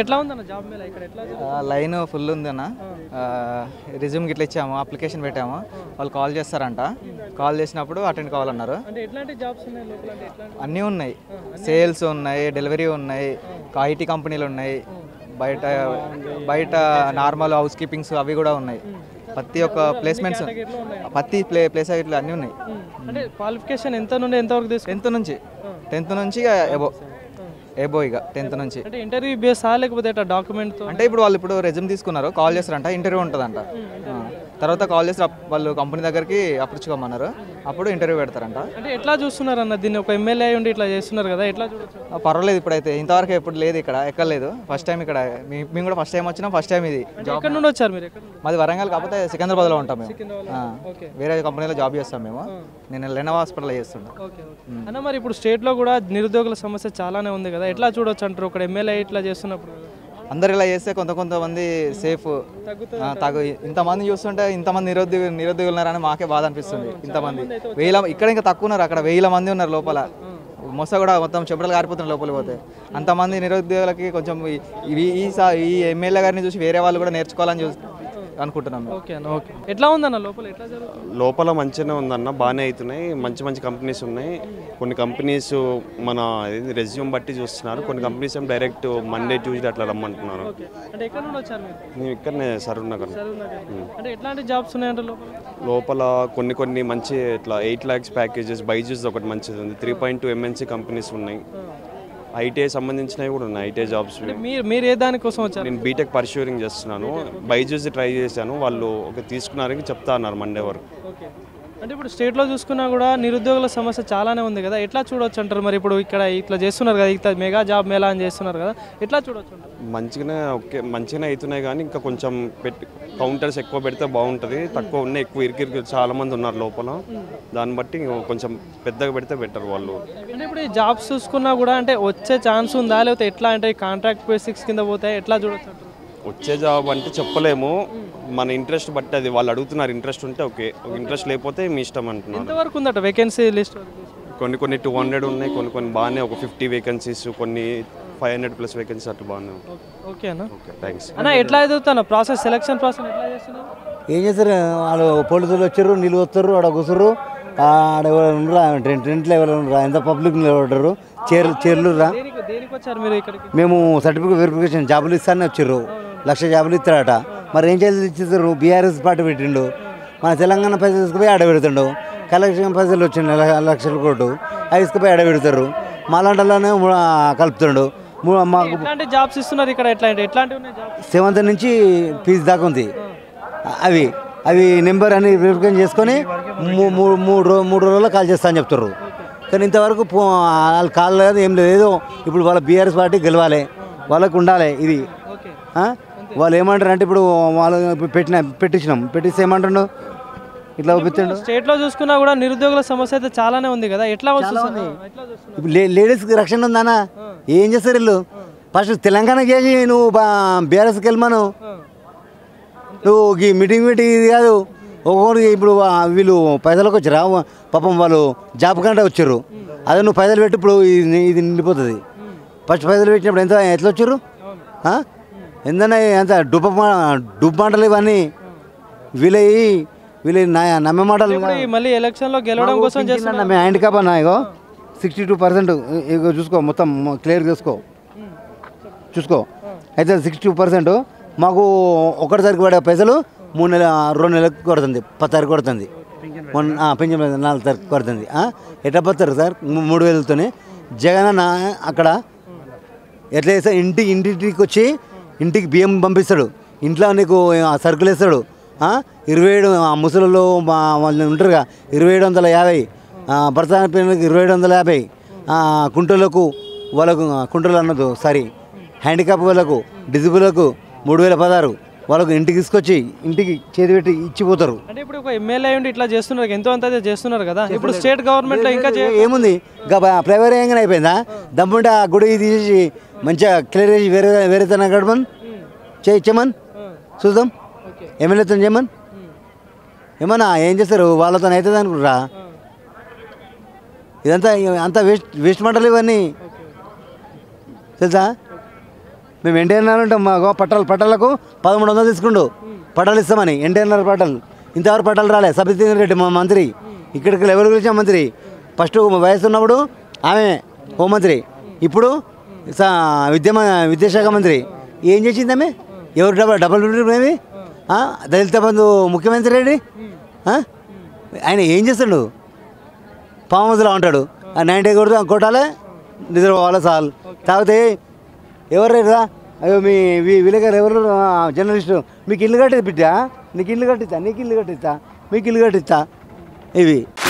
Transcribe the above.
ఎట్లా ఉందన్న జాబ్ మేళ ఇక్కడ ఎట్లా లైన్ ఫుల్ ఉందన్న. రిజ్యూమ్ గిట్లా ఇచ్చాము, అప్లికేషన్ పెట్టాము, వాళ్ళు కాల్ చేస్తారంట. కాల్ చేసినప్పుడు అటెండ్ కావాలన్నారు. అంటే ఎట్లాంటి జాబ్స్ ఉన్నాయి లోపల? అంటే అన్నీ ఉన్నాయి, సేల్స్ ఉన్నాయి, డెలివరీ ఉన్నాయి, ఐటీ కంపెనీలు ఉన్నాయి, బయట బయట నార్మల్ హౌస్ కీపింగ్స్ అవి కూడా ఉన్నాయి. ప్రతి ఒక్క ప్లేస్మెంట్స్, ప్రతి ప్లేస్ ఇట్లా అన్నీ ఉన్నాయి. అంటే క్వాలిఫికేషన్ ఎంత నుండి ఎంతవరకు తీసుకు? 10th నుంచి ఎబో ఇక 10th నుంచి. అంటే ఇంటర్వ్యూ బేస్ లేకపోతే డాక్యుమెంట్? అంటే ఇప్పుడు వాళ్ళు రెజ్యూమ్ తీసుకున్నారు, కాల్ చేస్తారంట, ఇంటర్వ్యూ ఉంటుందంట. తర్వాత కాల్ చేసి వాళ్ళు కంపెనీ దగ్గరికి అప్పించుకోమన్నారు, అప్పుడు ఇంటర్వ్యూ పెడతారంట. అంటే ఎట్లా చూస్తున్నారు అన్న దీన్ని? ఒక ఎమ్మెల్యే ఉండి ఇట్లా చేస్తున్నారు కదా, ఎట్లా చూడొచ్చు? పర్వాలేదు, ఇప్పుడైతే ఇంతవరకు ఎప్పుడు లేదు ఇక్కడ, ఎక్కలేదు. ఫస్ట్ టైం ఇక్కడ, మేము కూడా ఫస్ట్ టైం వచ్చినాం, ఫస్ట్ టైం ఇది. ఎక్కడ నుండి వచ్చారు మీరు? మాది వరంగల్, కాకపోతే సికింద్రాబాద్లో ఉంటాం మేము. వేరే కంపెనీలో జాబ్ చేస్తాం మేము. నేను లెనోవా హాస్పిటల్లో చేస్తున్నాను. అన్న మరి ఇప్పుడు స్టేట్లో కూడా నిరుద్యోగుల సమస్య చాలానే ఉంది కదా, ఎట్లా చూడొచ్చు అంటారు ఒక ఎమ్మెల్యే ఇట్లా చేస్తున్నప్పుడు? అందరు ఇలా చేస్తే కొంతమంది సేఫ్ ఇంతమంది చూస్తుంటే ఇంతమంది నిరుద్యోగులు ఉన్నారని మాకే బాధ అనిపిస్తుంది. ఇంతమంది ఇక్కడ ఇంకా తక్కువ ఉన్నారు, అక్కడ 1000 మంది ఉన్నారు లోపల. మొత్తం కూడా మొత్తం చెప్పులు కారిపోతున్నారు లోపలికి పోతే. అంతమంది నిరుద్యోగులకి కొంచెం ఈ ఎమ్మెల్యే గారిని చూసి వేరే వాళ్ళు కూడా నేర్చుకోవాలని అనుకుంటున్నాం. ఎట్లా ఉందన్న లోపల? లోపల మంచిగానే ఉందన్న, బాగానే అవుతున్నాయి. మంచి కంపెనీస్ ఉన్నాయి. కొన్ని కంపెనీస్ మన రెజ్యూమ్ బట్టి చూస్తున్నారు, కొన్ని కంపెనీస్ ఏమో డైరెక్ట్ మండే ట్యూస్డే అట్లా రమ్మంటున్నారు. మేము ఇక్కడనే సరూర్ నగర్. అంటే ఎట్లాంటి జాబ్స్ ఉన్నాయంటే లోపల కొన్ని మంచి ఇట్లా 8 lakhs ప్యాకేజెస్, బైజూస్ ఒకటి మంచిది ఉంది, 3.2 MNC కంపెనీస్ ఉన్నాయి. ఐటీఐ సంబంధించినవి కూడా ఉన్నాయి, ఐటీఐ జాబ్స్. మీరు ఏ దానికోసం వచ్చారు? నేను బీటెక్ పర్ష్యూరింగ్ చేస్తున్నాను. బైజూస్ ట్రై చేశాను, వాళ్ళు తీసుకున్నారని చెప్తా అన్నారు మండే వరకు. అంటే ఇప్పుడు స్టేట్లో చూసుకున్నా కూడా నిరుద్యోగుల సమస్య చాలానే ఉంది కదా, ఎట్లా చూడొచ్చు అంటారు? మరి ఇప్పుడు ఇక్కడ ఇట్లా చేస్తున్నారు కదా, ఇట్లా మెగా జాబ్ మేళా అని చేస్తున్నారు కదా, ఎట్లా చూడొచ్చు అంటారు? మంచిగానే అవుతున్నాయి, కానీ ఇంకా కొంచెం కౌంటర్స్ ఎక్కువ పెడితే బాగుంటుంది. తక్కువ ఉన్నాయి, ఎక్కువ ఇరికి చాలా మంది ఉన్నారు లోపల. దాన్ని బట్టి కొంచెం పెద్దగా పెడితే బెటర్ వాళ్ళు. అంటే ఇప్పుడు ఈ జాబ్స్ చూసుకున్నా కూడా అంటే వచ్చే ఛాన్స్ ఉందా, లేకపోతే ఎట్లా అంటే కాంట్రాక్ట్ బేసిక్స్ కింద పోతాయి, ఎట్లా చూడొచ్చు అంటారు? వచ్చే జాబ్ అంటే చెప్పలేము, మన ఇంట్రెస్ట్ బట్టి. అది వాళ్ళు అడుగుతున్నారు, ఇంట్రెస్ట్ ఉంటే ఓకే, ఇంట్రెస్ట్ లేకపోతే మీ ఇష్టం అంటున్నారు. ఎంతవరకు ఉందట వేకెన్సీ లిస్ట్? కొన్ని 200 ఉన్నాయి, కొన్ని బాగానే ఒక 50 వేకెన్సీస్, కొన్ని 500+ వేకెన్సీస్ అట్లా బాగానే. ఓకే అన్న, ఓకే థ్యాంక్స్ అన్న. ఎట్లా ఎదుగుతాను ప్రాసెస్, సెలక్షన్ ప్రాసెస్ ఎట్లా చేస్తున్నారు? ఏం చేస్తారు వాళ్ళు? పోలీసులు వచ్చారు, నీళ్ళు వస్తారు, ఆడ కూర్చోరు, ఆడ ఎవరు రా, టెంట్లో ఎవరు రా, ఎంత పబ్లిక్ నిలబడ్డారు, చీరలు రా. దేనికి వచ్చారు మీరు ఇక్కడికి? మేము సర్టిఫికేట్ వెరిఫికేషన్ జాబులు ఇస్తానే వచ్చారు, 1,00,000 జాబులు ఇస్తారట. మరి ఏం చేసి ఇచ్చేస్తారు? బీఆర్ఎస్ పార్టీ పెట్టిండు, మన తెలంగాణ పైసలు తీసుకుపోయి ఆడ పెడుతుండు. కలెక్షన్ పైసలు వచ్చిండు 1,00,000 కోట్లు, అవి తీసుకుపోయి ఆడ పెడతారు. మాలాంటలోనే కలుపుతుండు. మాకు జాబ్స్ ఇస్తున్నారు ఇక్కడ, ఎట్లాంటివి ఉన్నాయి? 7th నుంచి ఫీజు దాకా ఉంది. అవి నెంబర్ అని వెరిఫికేషన్ చేసుకొని 3 రోజుల్లో కాల్ చేస్తా అని చెప్తారు. కానీ ఇంతవరకు వాళ్ళు కాల్ లేదు, ఏం లేదు. ఏదో ఇప్పుడు వాళ్ళ బీఆర్ఎస్ పార్టీ గెలవాలి, వాళ్ళకు ఉండాలి. ఇది వాళ్ళు ఏమంటారు అంటే, ఇప్పుడు వాళ్ళు పెట్టిస్తే ఏమంటుండో ఇట్లా ఒప్పిస్తుండో. స్టేట్లో చూసుకున్నా కూడా నిరుద్యోగుల సమస్య అయితే చాలానే ఉంది కదా, ఎట్లా వస్తుంది? ఇప్పుడు లేడీస్కి రక్షణ ఉందానా? ఏం చేస్తారు వీళ్ళు? ఫస్ట్ తెలంగాణకి చేసి నువ్వు బీఆర్ఎస్కి వెళ్ళమను. నువ్వు ఈ మీటింగ్ ఇది కాదు. ఒక్కొక్కరికి ఇప్పుడు వీళ్ళు పైసలకు వచ్చారా? పాపం వాళ్ళు జాబ్ కంటే వచ్చారు. అదే నువ్వు పైసలు పెట్టి ఇప్పుడు ఇది నిండిపోతుంది. ఫస్ట్ పైసలు పెట్టినప్పుడు ఎట్లా వచ్చారు? ఎంతన్నా ఎంత డుబ్బ మాటలు ఇవన్నీ వీళ్ళ నమ్మే మాటలు. మళ్ళీ ఎలక్షన్లో గెలవడం కోసం చేస్తున్నా. హ్యాండిక్యాప్ అన్నా, ఇగో 62%. ఇగో చూసుకో, మొత్తం క్లియర్ చూసుకో. అయితే 62% మాకు ఒకటిసారికి పడే పైసలు 2 నెలలకు కొడుతుంది, 10 తారీఖు కొడుతుంది. పింఛన్ 4 తారీఖు కొడుతుంది. ఎట్లా పోతారు సార్ 3,000తోనే? జగన్ అన్న అక్కడ ఎట్లా చేస్తాడు? ఇంటికి వచ్చి ఇంటికి బియ్యం పంపిస్తాడు, ఇంట్లో నీకు సరుకులు వేస్తాడు. 27 ముసలు వాళ్ళు ఉంటారుగా, 2750. భర్త 2750. కుంటలకు వాళ్ళకు కుంటలు అన్నదు సారీ హ్యాండిక్యాప్ వాళ్ళకు, డిజబుల్కు 3016. వాళ్ళకు ఇంటికి తీసుకొచ్చి ఇంటికి చేతి పెట్టి ఇచ్చిపోతారు. అంటే ఇప్పుడు ఒక ఎమ్మెల్యే ఉండి ఇట్లా చేస్తున్నారు, ఎంతో అంత చేస్తున్నారు కదా. ఇప్పుడు స్టేట్ గవర్నమెంట్లో ఇంకా ఏముంది? ఇంకా ప్రైవేట్ ఏంగానే అయిపోయిందా? దమ్ముంటే ఆ గుడి తీసేసి మంచిగా క్లియర్ చేసి వేరే తన గడపని చేయమని చూద్దాం. ఎమ్మెల్యేతో చేయమని ఏమన్నా ఏం చేస్తారు? వాళ్ళతో అవుతుంది అనుకుంటారా? ఇదంతా అంతా వేస్ట్ మాటలు ఇవన్నీ, తెలుసా? మేము ఎన్టీఆర్ ఉంటాం మాకు పట్టాలకు 1300 తీసుకుండు పట్టాలు ఇస్తామని ఎన్టీఆర్ పట్టాలు ఇంతవరకు పట్టాలు రాలే సబితేంద్ర రెడ్డి మా మంత్రి ఇక్కడికి ఎవరు గురించి మంత్రి ఫస్ట్ వయసు ఉన్నప్పుడు ఆమె హోంమంత్రి ఇప్పుడు విద్యాశాఖ మంత్రి ఏం చేసింది ఆమె ఎవరు డబల్ బెడ్రూమ్ దళిత బంధు ముఖ్యమంత్రి రెడ్డి ఆయన ఏం చేస్తాడు ఫామ్ హౌస్లో ఉంటాడు 90 కొట్టాలే నిద్రపోవాలి చాలు తాగితే ఎవరు రా అయ్యో మీ విలేకరు ఎవరు జర్నలిస్టు మీకు ఇల్లు కట్టిస్తా నీకు ఇల్లు కట్టిస్తా మీకు ఇల్లు కట్టిస్తా ఇవి